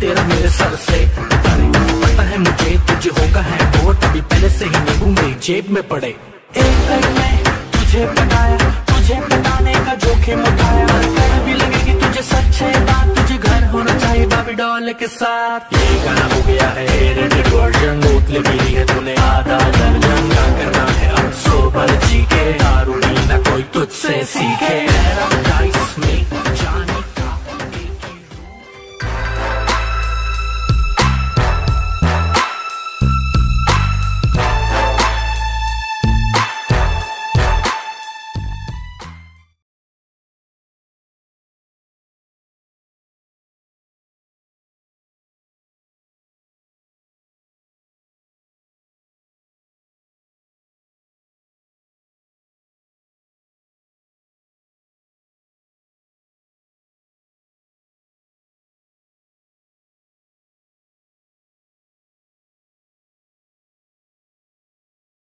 तेरा मेरे सर से पता है मुझे तुझे होगा है वो, तभी पहले से ही नींबू मेरी जेब में पड़े। एक तक में तुझे पटाया, तुझे पटाने का जोखिम उठाया, कर भी लगेगी तुझे सच्चे बात, तुझे घर होना चाहिए बाबी डॉल के साथ। ये गाना हो गया है एडिटेड वर्जन, बोतलें पी ली है तूने आधा दर्जन, क्या करना है अब सोबर जी के, दारू पीना कोई तुझसे सीखे। पैराडाइज में जाने